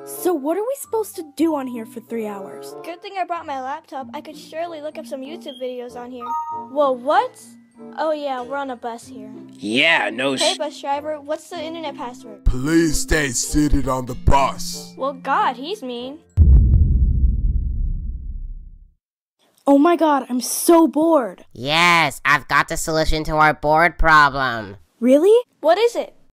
So what are we supposed to do on here for 3 hours? Good thing I brought my laptop. I could surely look up some YouTube videos on here. Whoa, what? Oh yeah, we're on a bus here. Yeah, no Hey bus driver, what's the internet password? Please stay seated on the bus. Well, God, he's mean. Oh my god, I'm so bored. Yes, I've got the solution to our board problem. Really? What is it?